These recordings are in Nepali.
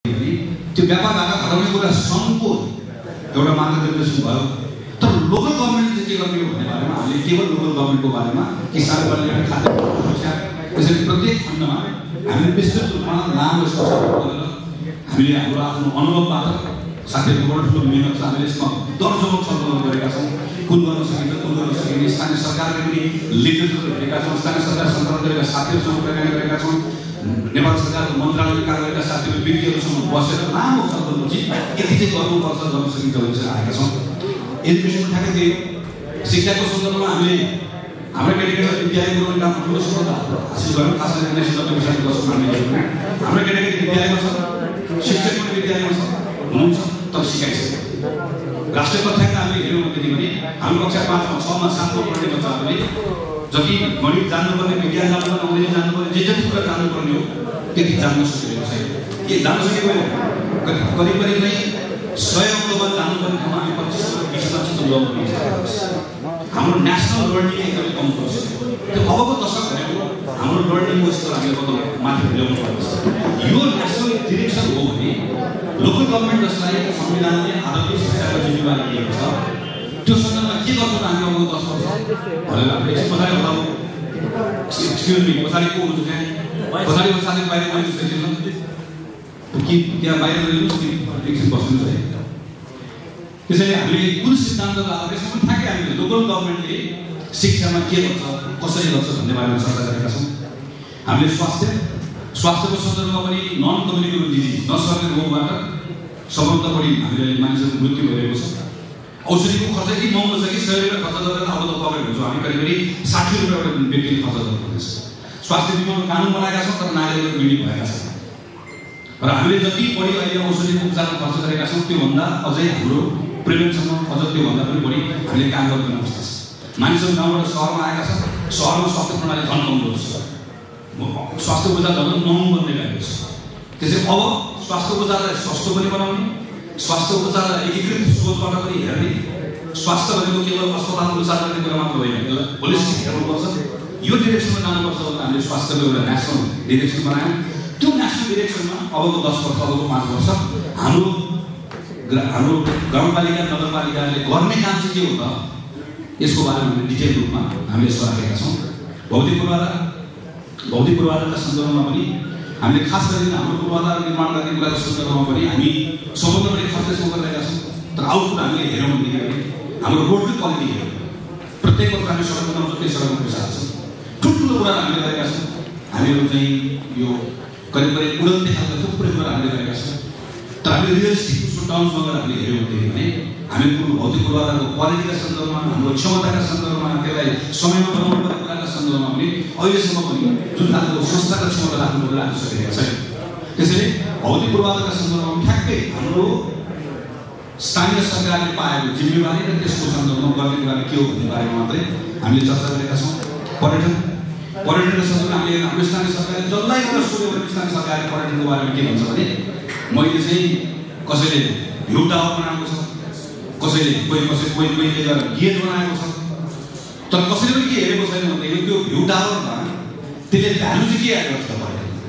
त्यो व्यापारबाट हटाउने कुरा सङ्घको एउटा मार्गदर्शन भयो। तर लोकल गभर्मेन्टले के गर्ने हो भन्ने बारेमा हामीले केवल लोकल गभर्मेन्टको बारेमा किसान कल्याण खाद्य सुरक्षा त्यसरी प्रत्येक खण्डमा हामीले विस्तृत रूपमा लामो चर्चा गरेर हामीले हाम्रो आफ्नो अनुभवबाट साथीहरूको ठुलो मिहिनेत छ। हामीले यसमा दर्जनौँ छलफल गरेका छौँ। कुन गर्न सकिन्छ, कुन गर्न सकिने, स्थानीय सरकारले पनि लिटरेचर हेरेका छौँ, स्थानीय सरकार सञ्चालन गरेका साथीहरूसँग कुराकानी गरेका छौँ, नेपाल सरकारको मन्त्रालयले कार्य गरेका साथीहरू व्यक्तिहरूसँग बसेर लामो छलफलपछि यति चाहिँ गर्नुपर्छ, गर्न सकिन्छ भनेर आएका छौँ। एजुकेसन ठ्याक्कै त्यही हो। शिक्षाको सन्दर्भमा हामीले हाम्रो केटाकेटीलाई विद्यालय पुऱ्याउने काममा ठुलो सफलता हासिल गऱ्यौँ। खास गरी 1990 सालको दशकमा हामीले हाम्रो केटाकेटी विद्यालयमा छ, शिक्षक पनि विद्यालयमा छ हुनुहुन्छ, तर सिकाइसक्यो। राष्ट्रिय तथ्याङ्क हामीले हेऱ्यौँ भने हाम्रो कक्षा 5 मा 6 मा 7 मा पढ्ने बच्चाहरूले जति गणित जान्नुपर्ने, विज्ञान जान्नुपर्ने, अङ्ग्रेजी जान्नुपर्ने, जे जति कुरा जान्नुपर्ने हो त्यति जान्न सकिरहेको छैन। के जान्न सकेको करिब करिब नै 100 अङ्कमा जानुपर्ने ठाउँमा हामी 25-20 हाम्रो नेसनल लर्निङ एकदमै कम पर्छ। त्यो अबको दशक भनेको हाम्रो लर्निङको स्तर हामीले कति माथि ल्याउनु पर्छ। यो नेसनल डिरेक्सन हो भने लोकल गभर्मेन्ट जसलाई संविधानले आदर्श शिक्षाको जिम्मेवारी दिएको छ त्यो सन्दर्भमा के गर्छ त हामी अबको 10 वर्ष भनेर हामीले एकछिन पछाडि हटाउँ। एक्सक्युज मी, पछाडि को हुन्छ त्यहाँ? पछाडिको साथी बाहिर गइदिनुहोस् एकछिन। कि त्यहाँ बाहिर गइदिनुहोस् कि एकछिन बस्नुहोस् है। त्यसैले हामीले कुन सिद्धान्तको आधारमा यसमा पनि ठ्याक्कै हामीले लोकल गभर्मेन्टले शिक्षामा के गर्छ, कसरी गर्छ भन्ने बारेमा चर्चा गरेका छौँ। हामीले स्वास्थ्यको सन्दर्भमा पनि नन कम्युनिकेबल डिजिज नसर्ने रोगबाट सबभन्दा बढी हामीले मानिसहरूको मृत्यु भइरहेको छ। औषधिको खर्च यति महँगो छ कि 100 रुपियाँ खर्च गरेर अब त कभर हुन्छ। हामी करिब 60 रुपियाँ एउटा व्यक्तिले खर्च गर्नुपर्नेछ। स्वास्थ्य बिमाको कानुन बनाएका छौँ तर नागरिकहरू पीडित भएका छन् र हामीले जति बढी अहिले औषधिको उपचारमा खर्च गरेका छौँ त्योभन्दा अझै हाम्रो प्रिभेन्सनमा अझ त्योभन्दा पनि बढी हामीले काम गर्नुपर्ने अवस्था छ। मानिसहरू गाउँबाट सहरमा आएका छन्, सहरमा स्वास्थ्य प्रणाली झन् कमजोर छ, स्वास्थ्य उपचार झन् महँगो बन्दै गएको छ। त्यसैले अब स्वास्थ्य उपचारलाई सस्तो पनि बनाउने, स्वास्थ्य उपचारलाई एकीकृत सोचबाट पनि हेर्ने, स्वास्थ्य भनेको केवल अस्पताल उपचार गर्ने कुरा मात्र होइन, यसलाई होलिस्टिक हेर्नुपर्छ। यो डिरेक्सनमा जानुपर्छ भनेर हामीले स्वास्थ्यको एउटा नेसनल डिरेक्सन बनायौँ। त्यो नेसनल डिरेक्सनमा अबको 10 वर्ष, अबको 5 वर्ष हाम्रो गाउँपालिका नगरपालिकाले गर्ने काम चाहिँ के हो त यसको बारेमा हामीले डिटेल रूपमा हामीले यसो राखेका छौँ। भौतिक पूर्वाधारका सन्दर्भमा पनि हामीले खास गरी हाम्रो पूर्वाधार निर्माण गर्ने कुराको सन्दर्भमा पनि हामी सबभन्दा बढी खर्च यसमा गरिरहेका छौँ। तर आउटपुट हामीले हेऱ्यौँ भनेदेखि हाम्रो रोडको क्वालिटी हेऱ्यौँ। प्रत्येक वर्ष हामी सडक बनाउँछौँ, त्यही सडकमा पैसा हाल्छौँ। ठुल्ठुलो कुराहरू हामीले गरेका छौँ। हामीहरू चाहिँ यो करिब उडन्ते खालका थुप्रै कुराहरू हामीले गरेका छौँ। तर हामीले रियलिस्टिक टर्म्समा गएर हामीले हेऱ्यौँ भने हामी भौतिक पूर्वाधारको क्वालिटीका सन्दर्भमा, हाम्रो क्षमताका सन्दर्भमा, त्यसलाई समयमा बनाउनु पर्ने कुराका सन्दर्भमा पनि अहिलेसम्म पनि जुन खालको संस्थाको क्षमता राख्नु सकेका छैन। त्यसैले भौतिक पूर्वाधारका सन्दर्भमा ठ्याक्कै हाम्रो स्थानीय सरकारले पाएको जिम्मेवारी र त्यसको सन्दर्भमा गर्ने कुरा के हो भन्ने बारेमा मात्रै हामीले चर्चा गरेका छौँ। पर्यटनको सन्दर्भमा हामीले हाम्रो स्थानीय सरकारले जसलाई कुरा सोध्यो भने स्थानीय सरकारले पर्यटनको बारेमा के भन्छ भने मैले चाहिँ कसैले भ्यू टावर बनाएको छ, कसैले कोही गएर गेट बनाएको छ, तर कसैले पनि के हेरेको छैन भनेदेखि त्यो भ्यू टावरमा त्यसले भ्यालु चाहिँ के आएको छ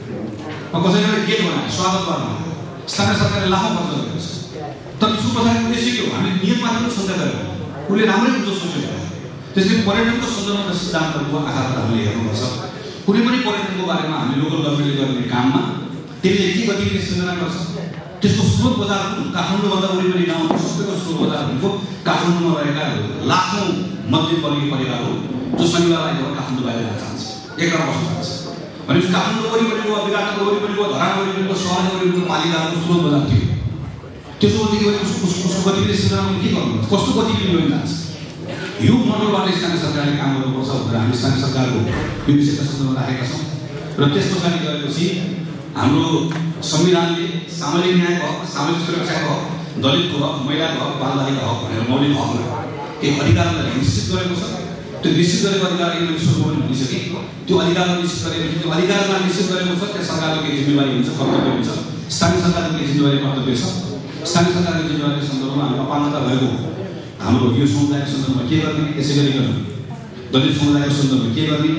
भने कसैले गेट बनायो, स्वागत गर्नु स्थानीय सरकारले लाखौँ खर्च गरेको छ। तर त्यसको पछाडि उद्देश्य के हो? हामीले नियममाथि पनि सोच्दै गऱ्यौँ, उसले राम्रै हुन्छ सोचेको। त्यसैले पर्यटनको सन्दर्भमा सिद्धान्तहरूको आधारमा हामीले हेर्नुपर्छ। कुनै पनि पर्यटनको बारेमा हामी लोकल गभर्मेन्टले गर्ने काममा त्यसले के गतिविधि सृजना गर्छ, त्यसको स्रोत बजार काठमाडौँभन्दा वरिपरि गाउँ सबैको स्रोत बजार भनेको काठमाडौँमा रहेका लाखौँ मध्यमवर्गीय परिवारहरू जो शनिबार आइतबार काठमाडौँ बाहिर जान चाहन्छ, एकरा बस्न चाहन्छ भनेपछि काठमाडौँ वरिपरिको, विराटनगर वरिपरिको, धरान वरिपरिको, सहर वरिपरिको पालिकाहरूको स्रोत बजार थियो। त्यसो भनेदेखि उसको गतिविधि सृजनामा के गर्नुपर्छ, कस्तो गतिविधि लिन जान्छ, यो मोडलबाट स्थानीय सरकारले काम गर्नुपर्छ भनेर हामी स्थानीय सरकारको यो विषयका सन्दर्भमा राखेका छौँ। र त्यस पछाडि गएपछि हाम्रो संविधानले सामाजिक न्यायको हक, सामाजिक सुरक्षाको हक, दलितको हक, महिलाको हक, बालबालिका हक भनेर मौलिक हकमा एक अधिकारलाई निश्चित गरेको छ। त्यो निश्चित गरेको अधिकार मैले सुरु पनि भनिसकेँ। त्यो अधिकारलाई निश्चित गरेपछि त्यो अधिकारलाई निश्चित गरेको छ, त्यस सरकारको केही जिम्मेवारी हुन्छ, कर्तव्य हुन्छ, स्थानीय सरकारको केही जिम्मेवारी कर्तव्य छ। स्थानीय सरकारको जिम्मेवारीको सन्दर्भमा हामी अपाङ्गता भएको हाम्रो यो समुदायको सन्दर्भमा के गर्ने, यसै गरी दलित समुदायको सन्दर्भमा के गर्ने,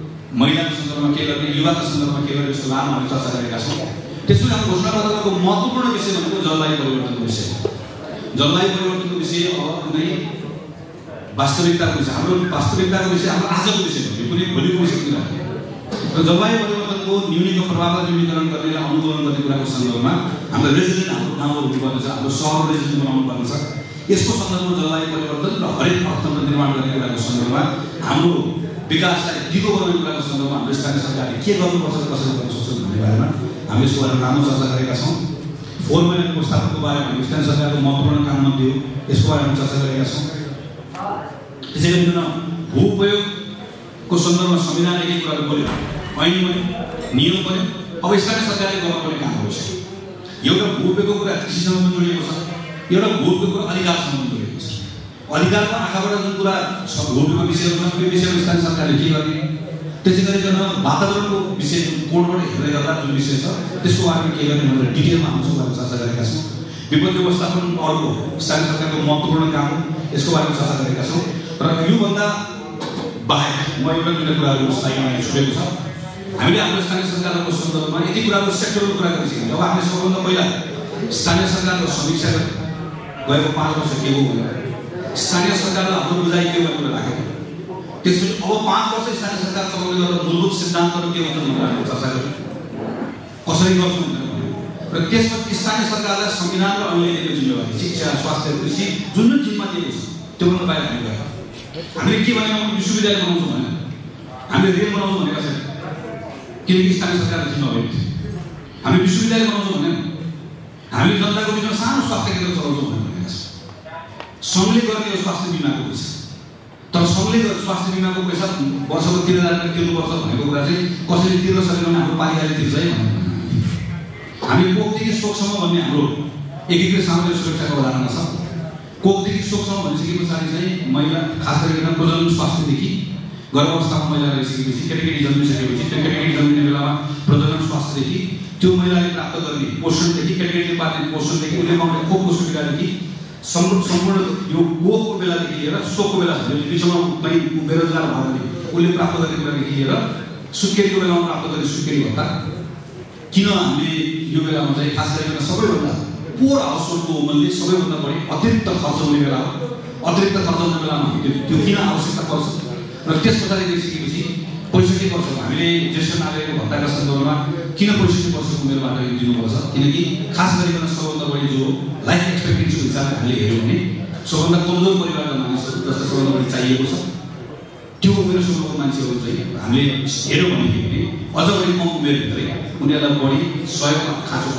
महिलाको सन्दर्भमा के गर्ने, युवाको सन्दर्भमा के गर्ने, जस्तो लामो हामी चर्चा गरेका छौँ। त्यसपछि हाम्रो घोषणापत्रको महत्त्वपूर्ण जलवायु परिवर्तनको विषय अब कुनै वास्तविकताको विषय, हाम्रो वास्तविकताको विषय, हाम्रो आजको विषय हो, कुनै भोलिको विषय कुरा हो। र जलवायु परिवर्तनको न्यूनीको प्रभावलाई न्यूनीकरण गर्ने र अनुकूलन गर्ने कुराको सन्दर्भमा हाम्रो रेजिडेन्ट हाम्रो गाउँहरू हुनुपर्ने छ, हाम्रो सहर रेजिडेन्ट बनाउनु पर्ने छ। यसको सन्दर्भमा जलवायु परिवर्तन र हरित अर्थतन्त्र निर्माण गर्ने कुराको सन्दर्भमा हाम्रो विकासलाई दिगो बनाउने कुराको सन्दर्भमा हाम्रो स्थानीय सरकारले के गर्नुपर्छ र कसरी गर्न सक्छ भन्ने बारेमा हामीले यसको बारेमा राम्रो चर्चा गरेका छौँ। 4 महिना पुस्ताको बारेमा हामी स्थानीय सरकारको महत्त्वपूर्ण काम मध्ये हो, यसको बारेमा चर्चा गरेका छौँ। त्यसै गरिकन भू उपयोगको सन्दर्भमा संविधानले केही कुराहरू बोल्यो, ऐन बन्यो, नियम बन्यो। अब स्थानीय सरकारले गर्नुपर्ने कामहरू छ। एउटा भू उपयोगको कुरा कृषिसँग पनि जोडिएको छ, एउटा भू उपयोगको अधिकारसँग पनि जोडिएको छ। अधिकारको आँखाबाट जुन कुरा छ भू उपयोगको विषयहरू छ, त्यो विषयमा स्थानीय सरकारले के गर्ने, त्यसै गरिकन वातावरणको विषय कोणबाट हेर्दै गर्दा जुन विषय छ त्यसको बारेमा के गर्ने भनेर डिटेलमा हामी सबैले चर्चा गरेका छौँ। विपत्ति व्यवस्थापन अर्को स्थानीय सरकारको महत्त्वपूर्ण काम हो, यसको बारेमा चर्चा गरेका छौँ। र योभन्दा बाहेक म एउटा दुईवटा कुराहरू स्लाइडमा छुटेको छ। हामीले हाम्रो स्थानीय सरकारको सन्दर्भमा यति कुराको सेक्टरल कुरा गरिसक्यौँ। अब हामीले सबभन्दा पहिला स्थानीय सरकारको समीक्षा गएको 5 वर्ष के हो भनेर स्थानीय सरकारले हाम्रो बुझाइ के हो भनेर राखेको। त्यसपछि अब 5 वर्ष स्थानीय सरकार चलाउने गर्दा मूलभूत सिद्धान्तहरू के हुन्छन् भनेर हामीले चर्चा गऱ्यौँ, कसरी गर्छौँ भनेर भन्यौँ। र त्यसपछि स्थानीय सरकारलाई संविधान र ऐनले दिएको जिम्मेवारी शिक्षा, स्वास्थ्य, कृषि जुन जुन जिम्मा दिएको छ त्योभन्दा बाहिर हामी गयौँ। हामीले के भनेको विश्वविद्यालय बनाउँछौँ भने हामीले रेल बनाउँछौँ भनेका छैन, किनकि स्थानीय सरकारले जिम्मा भएको थियो। हामी विश्वविद्यालय बनाउँछौँ भने हामीले जनताको बिचमा सानो स्वास्थ्य केन्द्र चलाउँछौँ भनेका छौँ। सङ्घले गर्ने यो स्वास्थ्य बिमाको पैसा, तर सङ्घले स्वास्थ्य बिमाको पैसा वर्षको 3000 तिर्नुपर्छ भनेको कुरा चाहिँ कसरी तिर्न सक्यो भने हाम्रो पालिकाले तिर्छ है भनेर हामी कोखदेखि सोकसम्म भन्ने हाम्रो एकीकृत सामुदायिक सुरक्षाको अवधारणा छ। कोखदेखि सोकसम्म भनिसके पछाडि चाहिँ महिला खास गरिकन प्रजनन स्वास्थ्यदेखि गर्भावस्थामा महिला रहिसकेपछि केटाकेटी जन्मिसकेपछि त्यो केटाकेटी जन्मिने बेलामा प्रजनन स्वास्थ्यदेखि त्यो महिलाले प्राप्त गर्ने पोषणदेखि केटाकेटीले पाउने पोषणदेखि उसले पाउने खोपको सुविधादेखि सम्पूर्ण यो कोखको बेलादेखि लिएर सोकको बेला बिचमा कहीँ बेरोजगार भयो भने उसले प्राप्त गर्ने कुरादेखि लिएर सुत्केरीको बेलामा प्राप्त गर्ने सुत्केरी भत्ता किन हामीले यो बेलामा चाहिँ खास गरिकन सबैभन्दा पोर हाउसहोल्डको वुमनले सबैभन्दा बढी अतिरिक्त खर्च हुने बेला हो। अतिरिक्त खर्च हुने बेलामा त्यो किन आवश्यकता पर्छ र त्यस पछाडि गइसकेपछि 65 वर्ष हामीले ज्येष्ठ नागरिकको भत्ताका सन्दर्भमा किन 65 वर्षको उमेरबाट यो दिनुपर्छ, किनकि खास गरिकन सबभन्दा बढी जो लाइफ एक्सपेक्टेन्सीको हिसाबले हामीले हेऱ्यौँ भने सबभन्दा कमजोर परिवारका मानिसहरू जसलाई सबभन्दा बढी चाहिएको छ त्यो उमेर समूहको मान्छेहरू चाहिँ हामीले हेऱ्यौँ भनेदेखि अझ बढी कम उमेरभित्रै उनीहरूलाई बढी सहयोगको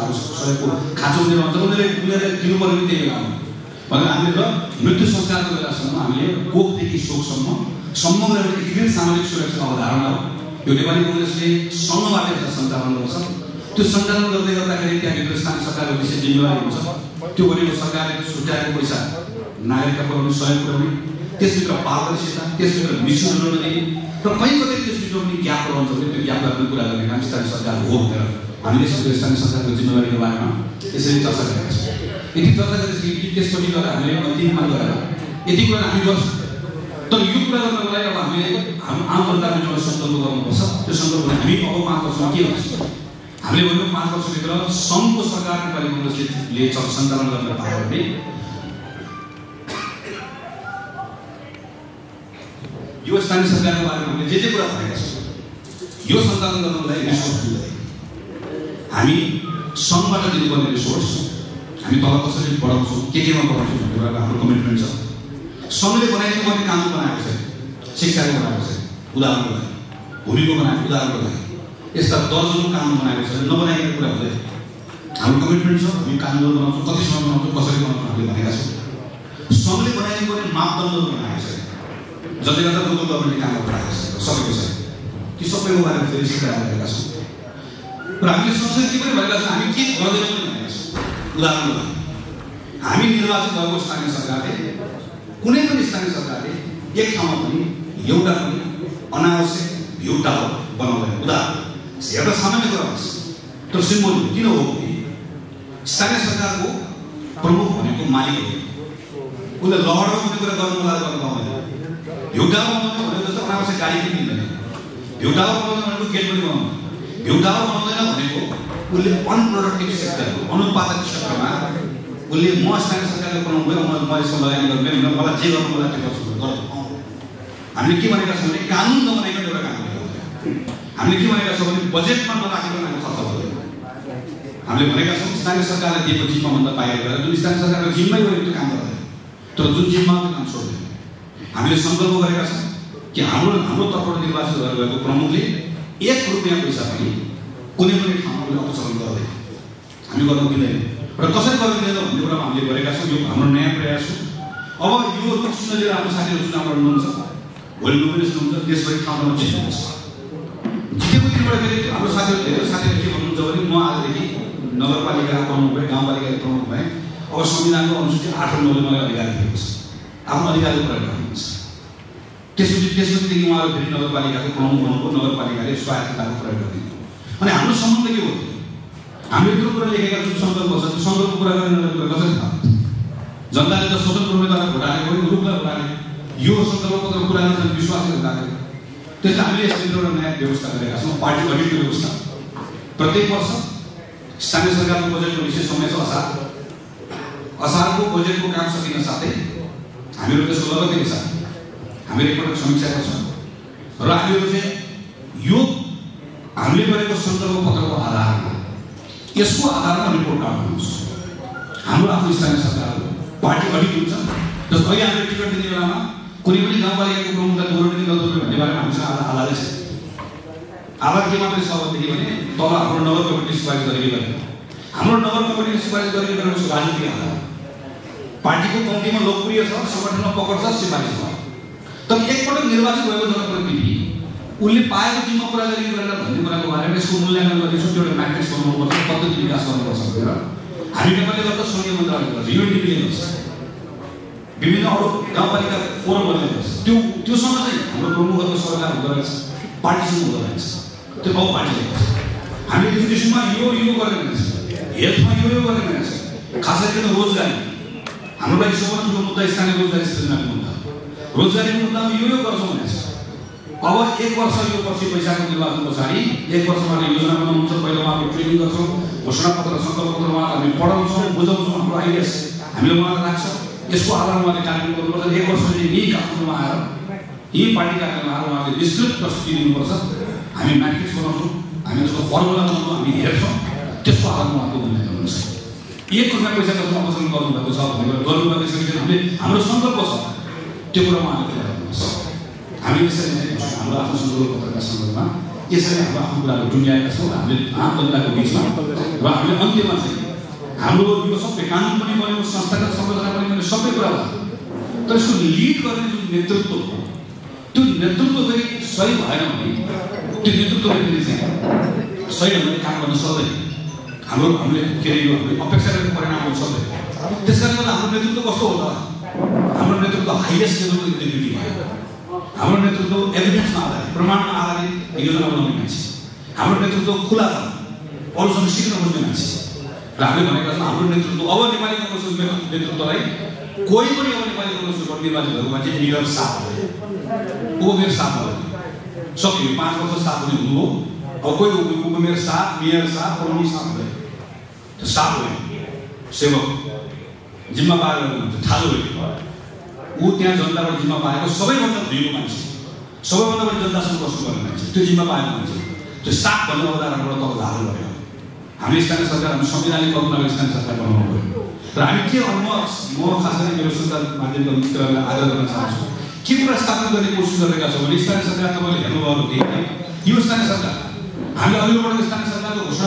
खाँचो हुने भन्छ। उनीहरूले दिनुपर्ने त्यही बेला हो भनेर हामीले र मृत्यु संस्कारको बेलासम्म हामीले कोखदेखि सोकसम्म समग्र एकीकृत सामाजिक सुरक्षा अवधारणा हो। यो नेपाली कङ्ग्रेसले सँगबाट यसलाई सञ्चालन गर्छ। त्यो सञ्चालन गर्दै गर्दाखेरि त्यहाँभित्र स्थानीय सरकारको विशेष जिम्मेवारी हुन्छ। त्यो भनेको सरकारले छुट्याएको पैसा नागरिकका पुर्याउने सहयोग पुर्याउने, त्यसभित्र पारदर्शिता, त्यसभित्र मिसयुज नदिने र कहीँ कतै त्यसभित्र पनि ग्याप रहन्छ भने त्यो ग्याप गर्ने कुरा गर्ने काम स्थानीय सरकार हो भनेर हामीले स्थानीय सरकारको जिम्मेवारीको बारेमा यसरी चर्चा गरेका छौँ। यति चर्चा गरेपछि त्यसपछि गएर हामीले अन्तिममा गएर यति कुरा हामी गर्छौँ। तर यो कुरा गर्नको लागि अब हामीले आम जनताको एउटा सङ्कल्प गर्नुपर्छ। त्यो सङ्कल्पले हामी अब 5 वर्षमा के गर्छौँ हामीले भन्यौँ 5 वर्षभित्र सङ्घको सरकार नेपाली कङ्ग्रेसले सञ्चालन गर्न पायो भने यो स्थानीय सरकारको बारेमा हामीले जे कुरा भनेका छौँ यो सञ्चालन गर्नको लागि रिसोर्स दिँदै हामी सङ्घबाट दिनुपर्ने रिसोर्स हामी तल कसरी बढाउँछौँ केमा बढाउँछौँ भन्ने कुराको हाम्रो कमिटमेन्ट छ। सङ्घले बनाइदिनु पर्ने कानुन बनाएको छ, शिक्षाको बनाएको छ उदाहरणको लागि, भूमिको बनाएको उदाहरणको लागि, यस्ता दर्जनौँ कानुन बनाएको छ। नबनाइएको कुरा हुँदैन, हाम्रो कमिटमेन्ट छ। हामी कानुनहरू बनाउँछौँ, कतिसम्म बनाउँछौँ, कसरी बनाउँछौँ हामीले भनेका छौँ। सङ्घले बनाइदिनु पर्ने मापदण्डहरू बनाएको छ जसले गर्दा लोकल गभर्मेन्टले काम गरिरहेको छ सकेको छ कि सबैको बारेमा फेरि सिकाइरहेका छौँ। र हामीले सँगसँगै के पनि भनेका छौँ हामी के गर्दैनौँ पनि भनेका छौँ। उदाहरणको लागि हामी निर्वाचित भएको स्थानीय सरकारले कुनै पनि स्थानीय सरकारले एक ठाउँमा पनि एउटा पनि अनावश्यक भ्यू टावर बनाउँदैन। उदाहरण एउटा सामान्य कुरा भन्छ तर सिम्बोलिक किन हो भने स्थानीय सरकारको प्रमुख भनेको मालिक हो। उसले लहरमा कुनै कुरा गर्नुको लागि गर्नु पाउँदैन। भ्यू टावर बनाउनु भनेको जस्तो अनावश्यक गाडी पनि किन्दैन। भ्यू टावर बनाउनु भनेको गेट पनि बनाउँदैन। भ्यू टावर बनाउँदैन भनेको उसले अनप्रोडक्टिभ सेक्टर अनुत्पादक क्षेत्रमा उसले म स्थानीय सरकारले बनाउनु गयो म यसमा लगानी गर्दैन मलाई जे गर्नु मलाई त्यो गर्छु गर्नु। हामीले के भनेका छौँ भने कानुन नबनाइकन एउटा काम गर्नु। हामीले के भनेका छौँ भने बजेटमा नराखेर हामी खर्च गर्दैन। हामीले भनेका छौँ स्थानीय सरकारले दिएको जिम्माभन्दा बाहिर गएर जुन स्थानीय सरकारको जिम्मै गऱ्यो त्यो काम गर्दैन, तर जुन जिम्मा त्यो काम छोड्दैन। हामीले सङ्कल्प गरेका छौँ कि हाम्रो तर्फबाट निर्वाचित भएर गएको प्रमुखले 1 रुपियाँ पैसा पनि कुनै पनि ठाउँमा अपचलन गर्दैन, हामी गर्न दिँदैन र कसरी गर्न दिँदैन भन्ने कुरामा हामीले गरेका छौँ। यो हाम्रो नयाँ प्रयास हो। अब यो रूपसँग लिएर हाम्रो साथीहरू चुनाव लड्नुहुन्छ, भोलि नोमिनेसन हुन्छ, देशभरि ठाउँ ठाउँमा जित्नुहुन्छ। जितेको दिनबाट फेरि हाम्रो साथीहरू धेरै साथीहरू के भन्नुहुन्छ भने म आजदेखि नगरपालिका प्रमुख भएँ, गाउँपालिकाको प्रमुख भएँ, अब संविधानको अनुसूची 8 र 9 ले मलाई अधिकार दिएको छ, आफ्नो अधिकारको प्रयोग गर्नुहुन्छ। त्यसपछिदेखि उहाँहरू फेरि नगरपालिकाको प्रमुख हुनुको, नगरपालिकाले स्वायत्तताको प्रयोग गरिदिनु। अनि हाम्रो सम्बन्ध के हो? हामीले त्यो कुरा लेखेका जुन सङ्कल्प छ त्यो सङ्कल्प पुरा गर्ने कुरा कसरी थाहा? जनताले त स्वतन्त्र उम्मेदवारलाई भोट हालेको पनि रूपलाई भोट हालेको, यो सङ्कल्प पत्र पुरा गर्ने विश्वासले भोट हालेको। त्यसले हामीले यसको एउटा नयाँ व्यवस्था गरेका छौँ, पार्टी अडिटको व्यवस्था। प्रत्येक वर्ष स्थानीय सरकारको बजेटको विशेष समय छ असारको बजेटको काम सकिन साथै हामीहरू त्यसको लगत्तै साथ हामीले एकपटक समीक्षा गर्छौँ र हामीहरू चाहिँ यो हामीले गरेको सङ्कल्प पत्रको आधारमा यसको आधारमा रिपोर्ट कार्ड बनाउँछ। हाम्रो आफ्नो स्थानीय सरकार पार्टी अडिट हुन्छ। जस्तो अहिले हामीले टिकट दिने बेलामा कुनै पनि गाउँपालिकाको प्रमुखलाई दोहोऱ्याउने नदोहोऱ्याउने भन्ने बारेमा हामीसँग आधारै छ। आधार के मात्रै छ भनेदेखि भने तल हाम्रो नगर कमिटीले सिफारिस गरेको गरेन, हाम्रो नगर कमिटीले सिफारिस गरेको गरेन उसको राजनीतिक आधार पार्टीको कम्तीमा लोकप्रिय छ, सङ्गठनमा पकड छ, सिफारिस भयो। तर एकपटक निर्वाचित भएको जनप्रतिनिधि उसले पाएको जिम्मा पुरा गरी गरेर भन्ने कुराको बारेमा यसको मूल्याङ्कन गर्ने छुट्टै एउटा म्याट्रिक्स बनाउनुपर्छ, पद्धति विकास गर्नुपर्छ भनेर हामी नेपालले गर्दा सङ्घीय मन्त्रालयले गर्छ, युएनडिपीले गर्छ, विभिन्न अरू गाउँपालिका फोरमहरूले गर्छ। त्योसँग चाहिँ हाम्रो प्रमुखहरूको सरकार हुँदो रहेछ, पार्टीसँग हुँदो रहेछ, त्यो अब पार्टीले गर्छ। हामीले एजुकेसनमा यो गर्ने रहेछ, हेल्थमा यो गर्ने रहेछ, खास गरी रोजगारी हाम्रो लागि सबभन्दा ठुलो मुद्दा स्थानीय रोजगारी सृजनाको मुद्दा, रोजगारीको मुद्दामा यो गर्छौँ भनेको छ। अब 1 वर्ष यो पछि पैसाको निर्वाचन पछाडि 1 वर्षबाट योजना बनाउँछ, पहिला उहाँको ट्रेनिङ गर्छौँ, घोषणापत्र सङ्कल्प पत्र उहाँलाई हामी पढाउँछौँ, बुझाउँछौँ, हाम्रो आइडियास हामीले उहाँलाई राख्छौँ, यसको आधारमा उहाँले कार्यान्वयन गर्नुपर्छ। 1 वर्ष यही काठमाडौँमा आएर यही पार्टी कार्यालयमा आएर उहाँले विस्तृत प्रस्तुति दिनुपर्छ, हामी म्याट्रिक्स बनाउँछौँ, हामी यसको फर्मुला बनाउँछौँ, हामी हेर्छौँ, त्यसको आधारमा उहाँको मूल्याङ्कन हुन्छ। 1 रुपियाँ पैसा कसमा अपचलन गर्नुभएको छ भनेर गर्नुभएको छ कि हामीले हाम्रो सङ्कल्प छ त्यो कुरामा उहाँले पुरा गर्नुपर्छ। हामी यसरी नै हाम्रो आफ्नो सङ्कल्प पत्रका सन्दर्भमा यसरी हाम्रो आफ्नो कुराहरू टुङ्ग्याएका छौँ हामीले आम जनताको बिचमा र हामीले अन्त्यमा चाहिँ हाम्रो यो सबै कानुन पनि बन्यो, संस्थागत संरचना पनि बन्यो, सबै कुरा भयो, तर यसको लिड गर्ने जुन नेतृत्व हो त्यो नेतृत्व फेरि सही भएन भने त्यो नेतृत्वले फेरि चाहिँ सही ढङ्गले काम गर्न सक्दैन। हामीले के अरे यो हामीले अपेक्षा गरेको परिणाम हुन सक्दैन। त्यस कारणले गर्दा हाम्रो नेतृत्व कस्तो हो त? हाम्रो नेतृत्व हाइएस्ट लेभलको इन्टिग्रिटी भयो, हाम्रो नेतृत्व एभिडेन्समा आधारित, प्रमाणमा आधारित योजना बनाउने मान्छे, हाम्रो नेतृत्व खुला छ, अरूसँग सिक्न खोज्ने मान्छे। र हामीले भनेका छौँ हाम्रो नेतृत्व अब नेपाली काङ्ग्रेसको नेतृत्वलाई कोही पनि अब नेपाली काङ्ग्रेसबाट निर्वाचित भएको मान्छे मेयर साथ हो, मेयर साथ हो सक्यो, 5 वर्ष साथ हुने हुनु हो। अब कोही उपमेयर साथ, मेयर साथ, प्रमुख साथ भयो, त्यो साथ होइन, सेवक जिम्मा पाएर हुन्छ ठालो होइन। ऊ त्यहाँ जनताबाट जिम्मा पाएको सबैभन्दा धुलो मान्छे, सबैभन्दा बढी जनतासँग बस्नुपर्ने मान्छे, त्यो जिम्मा पाएको मान्छे, त्यो साथ भन्ने अवधारणाबाट तब झालो गऱ्यो। हामी स्थानीय सरकार, हामी संविधानले कल्पना स्थानीय सरकार बनाउनु पऱ्यो र हामी के म खास गरी मेरो सञ्चार माध्यमको मित्रहरूलाई आग्रह गर्न चाहन्छु, के कुरा स्थापित गर्ने कोसिस गरेका छौँ भने स्थानीय सरकार तपाईँले हेर्नुभयो भने यो स्थानीय सरकार हामीले अघिल्लोबाट स्थानीय सरकारको घोषणा